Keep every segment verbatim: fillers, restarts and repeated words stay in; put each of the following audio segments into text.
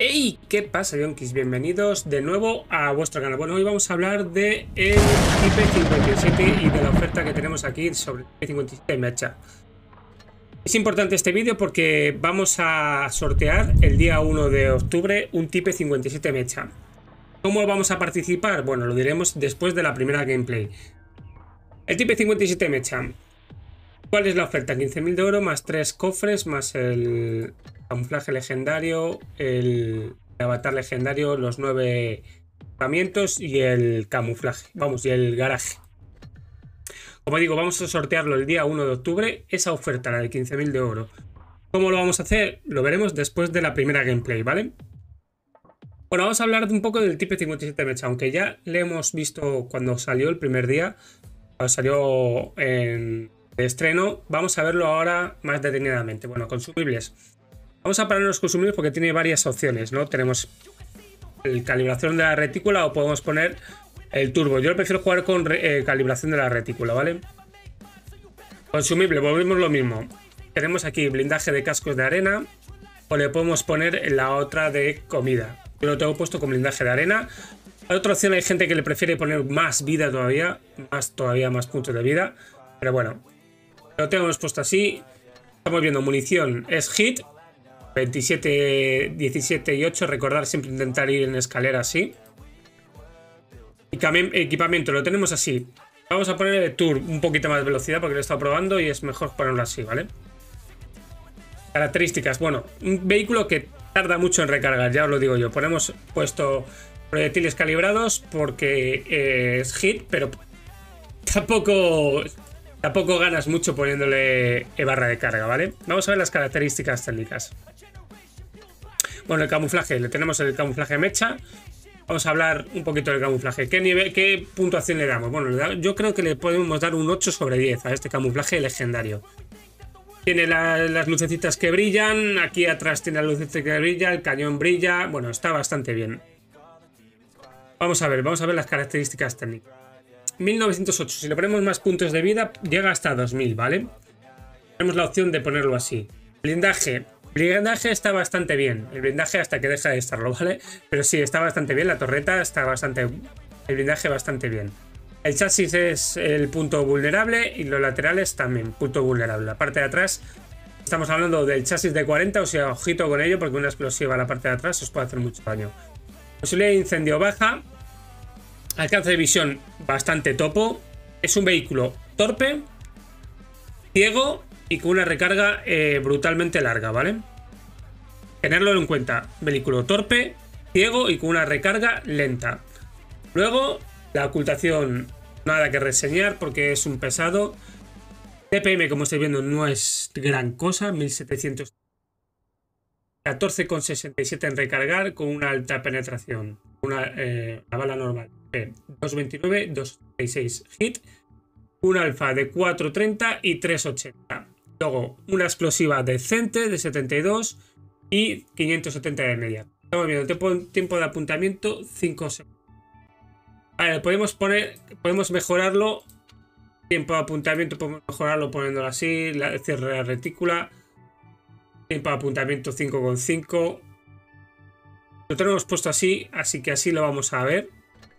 Hey, ¿qué pasa, yonkis? Bienvenidos de nuevo a vuestro canal. Bueno, hoy vamos a hablar de el Type cincuenta y siete y de la oferta que tenemos aquí sobre el Type cincuenta y siete Mecha. Es importante este vídeo porque vamos a sortear el día uno de octubre un Type cincuenta y siete Mecha. ¿Cómo vamos a participar? Bueno, lo diremos después de la primera gameplay. El Type cincuenta y siete Mecha. ¿Cuál es la oferta? quince mil de oro más tres cofres más el camuflaje legendario, el avatar legendario, los nueve equipamientos y el camuflaje, vamos, y el garaje. Como digo, vamos a sortearlo el día uno de octubre, esa oferta, la de quince mil de oro. ¿Cómo lo vamos a hacer? Lo veremos después de la primera gameplay, ¿vale? Bueno, vamos a hablar un poco del Type cincuenta y siete Mecha, aunque ya le hemos visto cuando salió el primer día, cuando salió en... de estreno. Vamos a verlo ahora más detenidamente. Bueno, consumibles. Vamos a parar los consumibles porque tiene varias opciones, ¿no? Tenemos el calibración de la retícula o podemos poner el turbo. Yo prefiero jugar con eh, calibración de la retícula, ¿vale? Consumible, volvemos lo mismo. Tenemos aquí blindaje de cascos de arena o le podemos poner la otra de comida. Yo lo tengo puesto con blindaje de arena. Hay otra opción, hay gente que le prefiere poner más vida todavía, más todavía más puntos de vida, pero bueno. Lo tenemos puesto así. Estamos viendo munición es hit veintisiete, diecisiete y ocho. Recordar siempre intentar ir en escalera así. Y equipamiento lo tenemos así. Vamos a poner el tour un poquito más de velocidad porque lo he estado probando y es mejor ponerlo así, ¿vale? Características. Bueno, un vehículo que tarda mucho en recargar, ya os lo digo yo. Ponemos puesto proyectiles calibrados porque eh, es hit, pero tampoco... Tampoco ganas mucho poniéndole barra de carga, ¿vale? Vamos a ver las características técnicas. Bueno, el camuflaje. Le tenemos el camuflaje Mecha. Vamos a hablar un poquito del camuflaje. ¿Qué nivel, qué puntuación le damos? Bueno, yo creo que le podemos dar un ocho sobre diez a este camuflaje legendario. Tiene la, las lucecitas que brillan. Aquí atrás tiene las lucecitas que brillan. El cañón brilla. Bueno, está bastante bien. Vamos a ver, vamos a ver las características técnicas. mil novecientos ocho, si le ponemos más puntos de vida llega hasta dos mil, ¿vale? Tenemos la opción de ponerlo así. Blindaje. Blindaje está bastante bien. El blindaje hasta que deja de estarlo, ¿vale? Pero sí, está bastante bien. La torreta está bastante... El blindaje bastante bien. El chasis es el punto vulnerable y los laterales también, punto vulnerable. La parte de atrás, estamos hablando del chasis de cuarenta, o sea, ojito con ello porque una explosiva a la parte de atrás os puede hacer mucho daño. Posibilidad de incendio baja. Alcance de visión bastante topo. Es un vehículo torpe, ciego y con una recarga eh, brutalmente larga, ¿vale? Tenerlo en cuenta. Vehículo torpe, ciego y con una recarga lenta. Luego, la ocultación, nada que reseñar porque es un pesado. D P M, como estáis viendo, no es gran cosa. mil setecientos catorce coma sesenta y siete en recargar con una alta penetración. Una, eh, la bala normal. doscientos veintinueve, doscientos setenta y seis hit, un alfa de cuatrocientos treinta y trescientos ochenta. Luego una explosiva decente de setenta y dos y quinientos setenta de media. Estamos viendo tiempo, tiempo de apuntamiento cinco segundos. Vale, podemos poner, podemos mejorarlo. Tiempo de apuntamiento podemos mejorarlo poniéndolo así. La, cierre de la retícula. Tiempo de apuntamiento cinco coma cinco. Lo tenemos puesto así, así que así lo vamos a ver.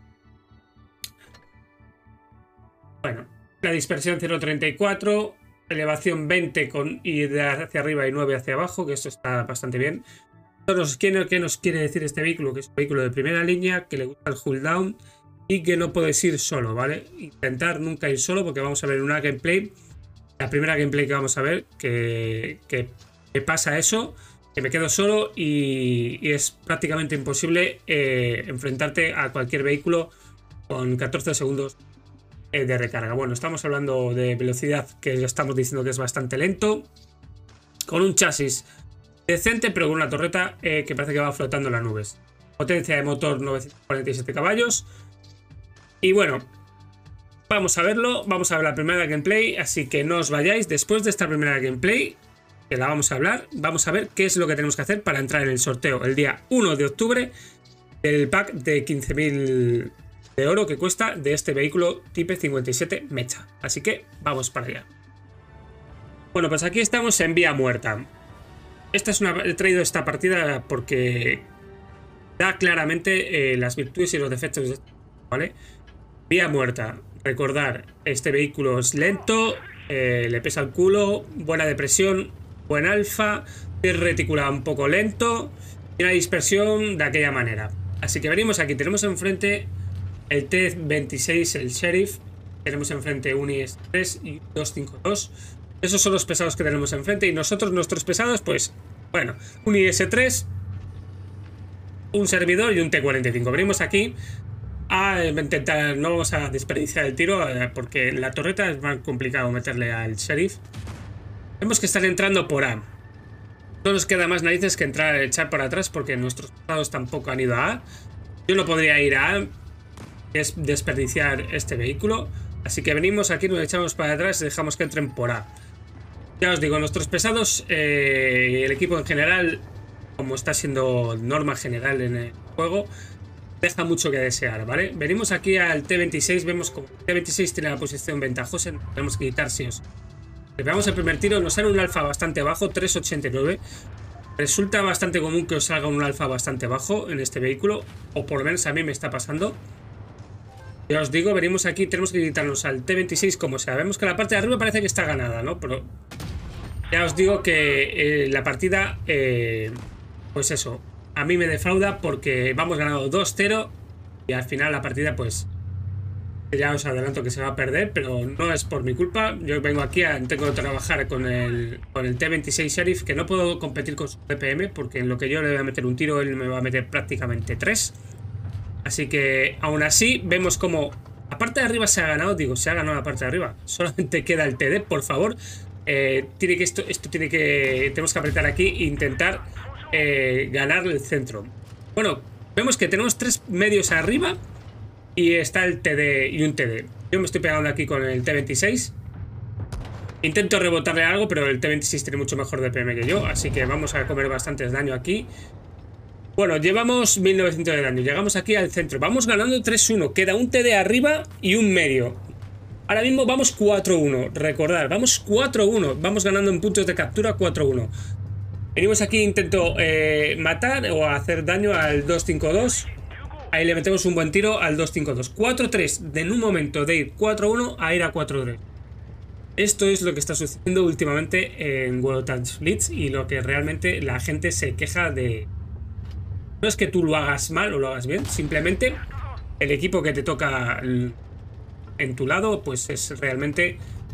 Bueno, la dispersión cero coma treinta y cuatro, elevación veinte con, y de hacia arriba y nueve hacia abajo, que esto está bastante bien. Entonces, ¿qué, ¿qué nos quiere decir este vehículo? Que es un vehículo de primera línea, que le gusta el hull down y que no puedes ir solo, ¿vale? Intentar nunca ir solo porque vamos a ver una gameplay, la primera gameplay que vamos a ver, que, que, que pasa eso, que me quedo solo y, y es prácticamente imposible eh, enfrentarte a cualquier vehículo con catorce segundos de recarga. Bueno, estamos hablando de velocidad que ya estamos diciendo que es bastante lento, con un chasis decente pero con una torreta eh, que parece que va flotando en las nubes. Potencia de motor novecientos cuarenta y siete caballos y bueno, vamos a verlo, vamos a ver la primera gameplay, así que no os vayáis. Después de esta primera gameplay que la vamos a hablar, vamos a ver qué es lo que tenemos que hacer para entrar en el sorteo el día uno de octubre del pack de quince mil de oro que cuesta de este vehículo Type cincuenta y siete Mecha. Así que vamos para allá. Bueno, pues aquí estamos en vía muerta. Esta es una, he traído esta partida porque da claramente eh, las virtudes y los defectos de este, ¿vale? Vía muerta. Recordar, este vehículo es lento, eh, le pesa el culo, buena depresión, buen alfa, es reticulado un poco lento y una dispersión de aquella manera. Así que venimos aquí, tenemos enfrente el T veintiséis, el Sheriff, tenemos enfrente un I S tres y dos cinco dos. Esos son los pesados que tenemos enfrente y nosotros, nuestros pesados, pues, bueno, un I S tres, un servidor y un T cuarenta y cinco. Venimos aquí a intentar, no vamos a desperdiciar el tiro porque la torreta es más complicado meterle al Sheriff. Vemos que están entrando por A. No nos queda más narices que entrar, echar por atrás porque nuestros pesados tampoco han ido a A. Yo no podría ir a A, es desperdiciar este vehículo. Así que venimos aquí, nos echamos para atrás y dejamos que entren por A. Ya os digo, nuestros pesados, eh, el equipo en general, como está siendo norma general en el juego, deja mucho que desear, ¿vale? Venimos aquí al T veintiséis, vemos como el T veintiséis tiene la posición ventajosa, tenemos que quitar sí o sí. Le pegamos el primer tiro, nos sale un alfa bastante bajo, tres ochenta y nueve. Resulta bastante común que os salga un alfa bastante bajo en este vehículo, o por lo menos a mí me está pasando. Ya os digo, venimos aquí, tenemos que quitarnos al T veintiséis como sea. Vemos que la parte de arriba parece que está ganada, ¿no? Pero ya os digo que eh, la partida, eh, pues eso, a mí me defrauda porque vamos ganando dos cero y al final la partida, pues, ya os adelanto que se va a perder, pero no es por mi culpa. Yo vengo aquí, a, tengo que trabajar con el, con el T veintiséis Sheriff, que no puedo competir con su B P M porque en lo que yo le voy a meter un tiro, él me va a meter prácticamente tres. Así que aún así vemos como la parte de arriba se ha ganado, digo, se ha ganado la parte de arriba. Solamente queda el T D, por favor. Eh, tiene que esto, esto tiene que, tenemos que apretar aquí e intentar eh, ganar el centro. Bueno, vemos que tenemos tres medios arriba y está el T D y un T D. Yo me estoy pegando aquí con el T veintiséis. Intento rebotarle algo, pero el T veintiséis tiene mucho mejor D P M que yo, así que vamos a comer bastantes daño aquí. Bueno, llevamos mil novecientos de daño. Llegamos aquí al centro. Vamos ganando tres uno. Queda un T D arriba y un medio. Ahora mismo vamos cuatro uno. Recordad, vamos cuatro uno. Vamos ganando en puntos de captura cuatro uno. Venimos aquí, intento eh, matar o hacer daño al dos cinco dos. Ahí le metemos un buen tiro al dos cinco dos. cuatro tres. De en un momento de ir cuatro uno a ir a cuatro tres. Esto es lo que está sucediendo últimamente en World of Tanks Blitz y lo que realmente la gente se queja de... No es que tú lo hagas mal o lo hagas bien, simplemente el equipo que te toca en tu lado pues es realmente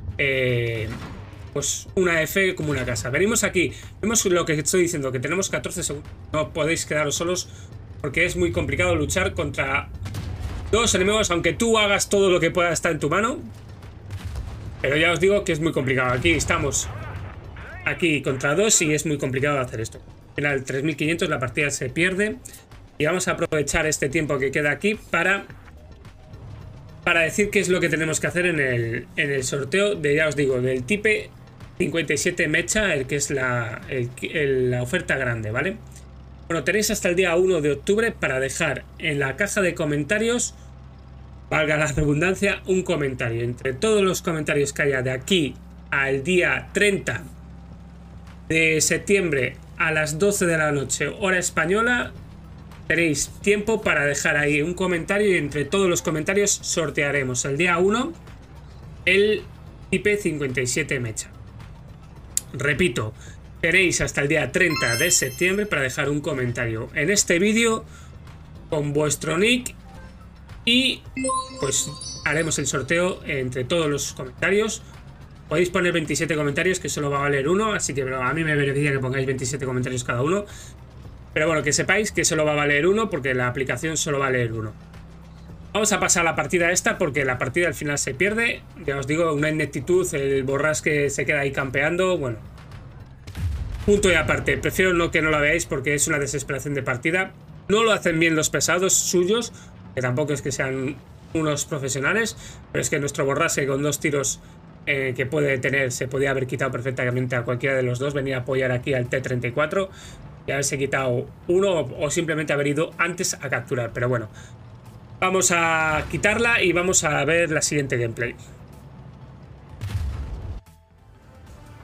eh, pues una F como una casa. Venimos aquí, vemos lo que estoy diciendo, que tenemos catorce segundos. No podéis quedaros solos porque es muy complicado luchar contra dos enemigos, aunque tú hagas todo lo que pueda estar en tu mano. Pero ya os digo que es muy complicado. Aquí estamos aquí contra dos y es muy complicado hacer esto. Al final, tres mil quinientos, la partida se pierde. Y vamos a aprovechar este tiempo que queda aquí para, para decir qué es lo que tenemos que hacer en el, en el sorteo de, ya os digo, del Type cincuenta y siete Mecha, el que es la, el, el, la oferta grande, ¿vale? Bueno, tenéis hasta el día uno de octubre para dejar en la caja de comentarios, valga la redundancia, un comentario. Entre todos los comentarios que haya de aquí al día treinta de septiembre a las doce de la noche, hora española, tenéis tiempo para dejar ahí un comentario y entre todos los comentarios sortearemos el día uno el Type cincuenta y siete Mecha. Repito, tenéis hasta el día treinta de septiembre para dejar un comentario en este vídeo con vuestro nick y pues haremos el sorteo entre todos los comentarios. Podéis poner veintisiete comentarios, que solo va a valer uno, así que a mí me beneficia que pongáis veintisiete comentarios cada uno. Pero bueno, que sepáis que solo va a valer uno porque la aplicación solo va a leer uno. Vamos a pasar a la partida esta porque la partida al final se pierde. Ya os digo, una ineptitud, el borrasque se queda ahí campeando, bueno. Punto y aparte, prefiero no que no la veáis porque es una desesperación de partida. No lo hacen bien los pesados suyos, que tampoco es que sean unos profesionales, pero es que nuestro borrasque con dos tiros eh, que puede tener se podía haber quitado perfectamente a cualquiera de los dos, venir a apoyar aquí al T treinta y cuatro y haberse quitado uno o, o simplemente haber ido antes a capturar, pero bueno. Vamos a quitarla y vamos a ver la siguiente gameplay.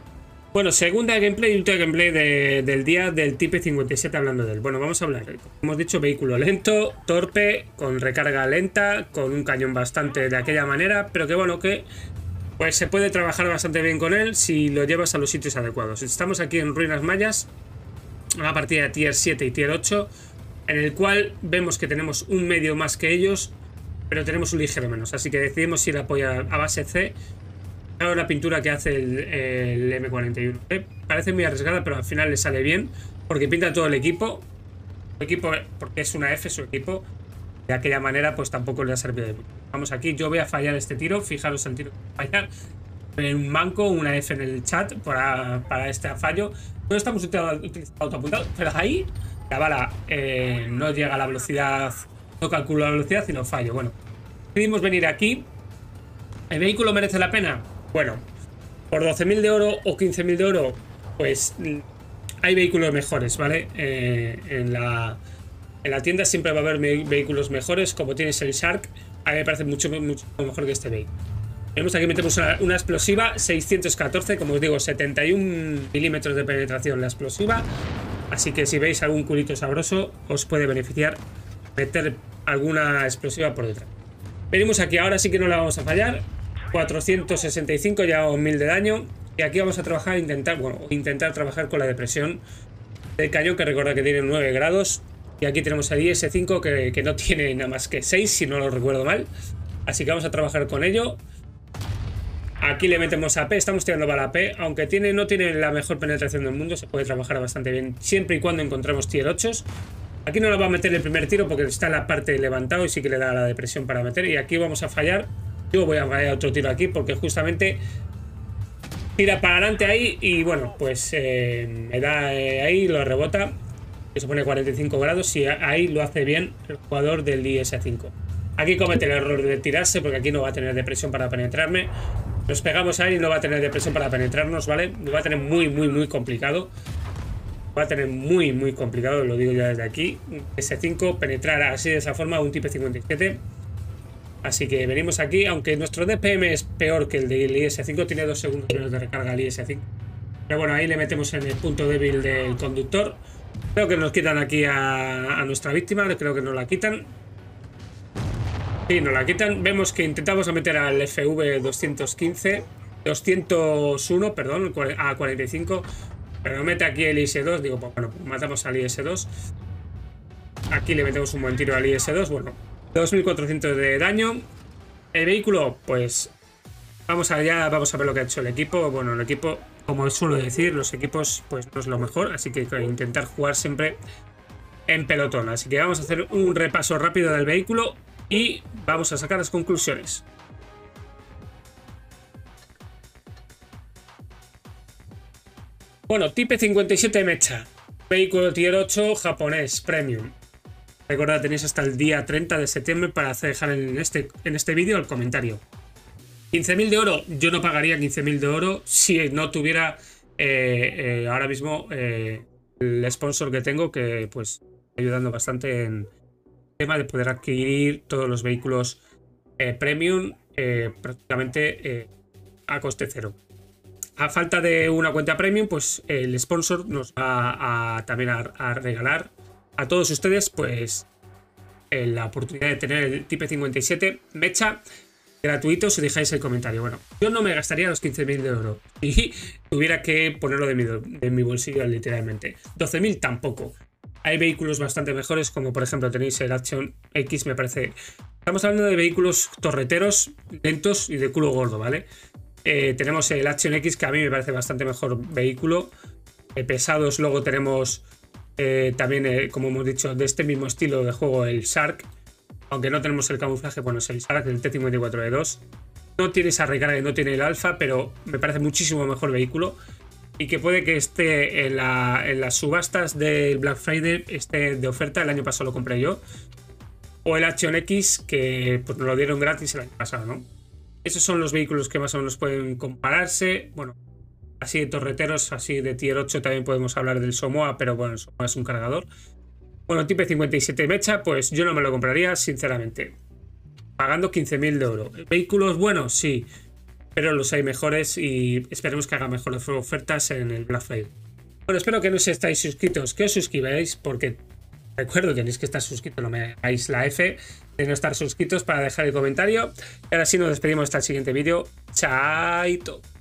Bueno, segunda gameplay y última gameplay de, del día del Type cincuenta y siete hablando de él. Bueno, vamos a hablar. Como hemos dicho, vehículo lento, torpe, con recarga lenta, con un cañón bastante de aquella manera, pero que bueno, que pues se puede trabajar bastante bien con él si lo llevas a los sitios adecuados. Estamos aquí en Ruinas Mayas, una partida de tier siete y tier ocho, en el cual vemos que tenemos un medio más que ellos, pero tenemos un ligero menos, así que decidimos ir a apoyar a base C. Ahora la pintura que hace el, el M cuarenta y uno. ¿eh? Parece muy arriesgada, pero al final le sale bien, porque pinta todo el equipo. El equipo, porque es una F su equipo. De aquella manera, pues tampoco le ha servido de mucho. Vamos aquí, yo voy a fallar este tiro. Fijaros el tiro que voy a fallar. Un manco, una F en el chat para, para este fallo. No estamos utilizando autoapuntado, pero ahí la bala eh, no llega a la velocidad, no calculo la velocidad y no fallo. Bueno, decidimos venir aquí. ¿El vehículo merece la pena? Bueno, por doce mil de oro o quince mil de oro, pues hay vehículos mejores, ¿vale? Eh, en, la, en la tienda siempre va a haber vehículos mejores, como tienes el Shark. A mí me parece mucho, mucho mejor que este vehículo. Vemos aquí metemos una, una explosiva seiscientos catorce, como os digo, setenta y un milímetros de penetración la explosiva. Así que si veis algún culito sabroso, os puede beneficiar meter alguna explosiva por detrás. Venimos aquí, ahora sí que no la vamos a fallar. cuatrocientos sesenta y cinco, ya un mil de daño. Y aquí vamos a trabajar, intentar, bueno, intentar trabajar con la depresión del cañón, que recuerda que tiene nueve grados. Y aquí tenemos el I S cinco, que, que no tiene nada más que seis, si no lo recuerdo mal. Así que vamos a trabajar con ello. Aquí le metemos A P, estamos tirando bala A P. Aunque tiene, no tiene la mejor penetración del mundo, se puede trabajar bastante bien, siempre y cuando encontremos tier ocho. Aquí no lo va a meter el primer tiro porque está en la parte levantado y sí que le da la depresión para meter. Y aquí vamos a fallar. Yo voy a fallar otro tiro aquí porque justamente tira para adelante ahí y bueno, pues eh, me da eh, ahí, lo rebota. Que se pone cuarenta y cinco grados y ahí lo hace bien el jugador del I S cinco. Aquí comete el error de tirarse porque aquí no va a tener depresión para penetrarme. Nos pegamos a él y no va a tener depresión para penetrarnos, ¿vale? Lo va a tener muy, muy, muy complicado. Va a tener muy, muy complicado, lo digo ya desde aquí. S cinco penetrar así de esa forma a un Type cincuenta y siete. Así que venimos aquí, aunque nuestro D P M es peor que el del I S cinco, tiene dos segundos menos de recarga el I S cinco. Pero bueno, ahí le metemos en el punto débil del conductor. Creo que nos quitan aquí a, a nuestra víctima, creo que nos la quitan. Sí, nos la quitan. Vemos que intentamos meter al F V doscientos quince, doscientos uno, perdón, a cuarenta y cinco. Pero mete aquí el I S dos, digo, pues bueno, matamos al I S dos. Aquí le metemos un buen tiro al I S dos, bueno, dos mil cuatrocientos de daño. El vehículo, pues vamos allá, vamos a ver lo que ha hecho el equipo. Bueno, el equipo, como suelo decir, los equipos pues no es lo mejor, así que hay que intentar jugar siempre en pelotón. Así que vamos a hacer un repaso rápido del vehículo y vamos a sacar las conclusiones. Bueno, Type cincuenta y siete Mecha, vehículo tier ocho japonés, premium. Recordad, tenéis hasta el día treinta de septiembre para dejar en este, en este vídeo el comentario. quince mil de oro, yo no pagaría quince mil de oro si no tuviera eh, eh, ahora mismo eh, el sponsor que tengo, que pues ayudando bastante en el tema de poder adquirir todos los vehículos eh, premium eh, prácticamente eh, a coste cero. A falta de una cuenta premium, pues el sponsor nos va a, también a, a regalar a todos ustedes pues eh, la oportunidad de tener el Type cincuenta y siete Mecha gratuito si dejáis el comentario. Bueno, yo no me gastaría los quince mil de oro y tuviera que ponerlo de mi, de mi bolsillo literalmente. doce mil tampoco. Hay vehículos bastante mejores, como por ejemplo tenéis el Action X, me parece. Estamos hablando de vehículos torreteros, lentos y de culo gordo, ¿vale? Eh, tenemos el Action X, que a mí me parece bastante mejor vehículo. Eh, pesados, luego tenemos eh, también, eh, como hemos dicho, de este mismo estilo de juego, el Shark. Aunque no tenemos el camuflaje, bueno, es el Shark, el T cincuenta y cuatro E dos. No tiene esa recarga y no tiene el alfa, pero me parece muchísimo mejor vehículo. Y que puede que esté en, la, en las subastas del Black Friday, esté de oferta. El año pasado lo compré yo. O el Action X, que pues, nos lo dieron gratis el año pasado, ¿no? Esos son los vehículos que más o menos pueden compararse. Bueno, así de torreteros, así de tier ocho también podemos hablar del Somoa, pero bueno, el Somoa es un cargador. Bueno, Type cincuenta y siete Mecha, pues yo no me lo compraría, sinceramente. Pagando quince mil de oro. ¿Vehículos buenos? Sí. pero los hay mejores y esperemos que haga mejores ofertas en el Black Friday. Bueno, espero que no os estáis suscritos, que os suscribáis, porque recuerdo, tenéis que estar suscritos, no me hagáis la F de no estar suscritos para dejar el comentario. Y ahora sí nos despedimos hasta el siguiente vídeo. Chaito.